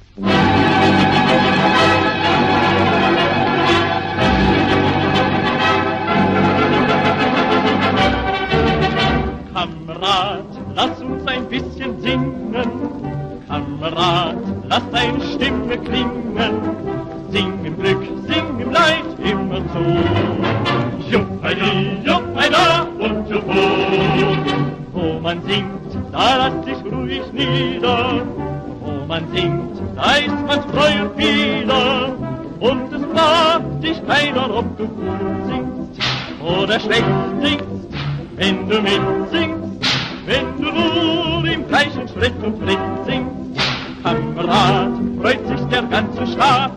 Kamerad, lass uns ein bisschen singen. Kamerad, lass deine Stimme klingen. Sing im Glück, sing im Leid, immer so. Juppidi, juppida und juppou. Wo man singt, da lass dich ruhig nieder. Wo man singt, da ist man treu und wieder. Und es fragt dich keiner, ob du gut singst oder schlecht singst. Wenn du mitsingst, wenn du nur im gleichen Schritt und Tritt singst, Kamerad, freut sich der ganze Staat.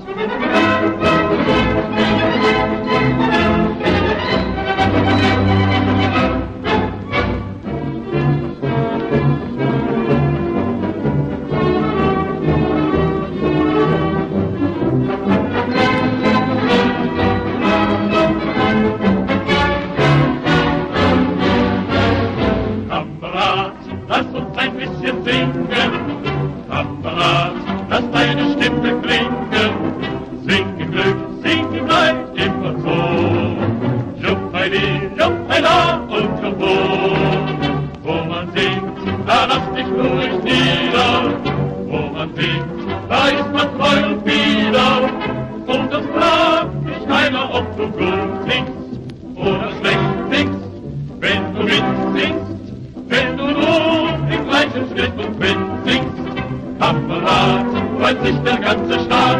Lass uns ein bisschen singen, Kamerad, lass deine Stimme klingen. Sing im Glück, sing im Leid, immer so. Juppidi, juppida und juppou. Wo man singt, da lass dich ruhig nieder. Wo man singt, da ist man treu und wieder. Und es fragt dich keiner, ob du gut singst oder schlecht singst. Wenn du mitsingst, wenn du nur im gleichen Schritt und Tritt singst, Kamerad, freut sich der ganze Staat.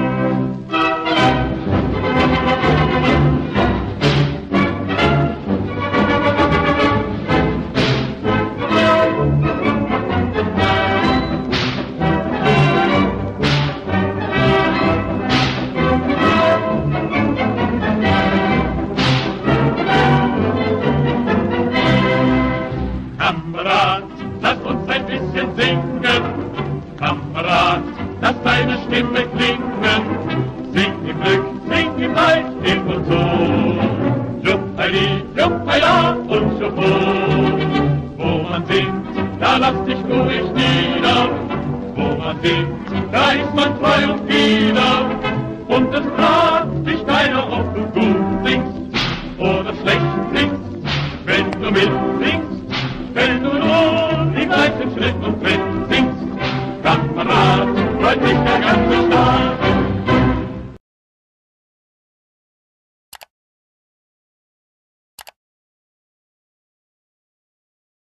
Kamerad, lass uns ein bisschen singen. Kamerad, lass deine Stimme klingen. Sing im Glück, sing im Leid, immer so. Juppidi, juppida und juppou. Wo man singt, da lass dich ruhig nieder. Wo man singt, da ist man treu und wieder. Und es fragt dich keiner, ob du gut singst oder schlecht singst. Wenn du mitsingst, wenn du nur im gleichen Schritt und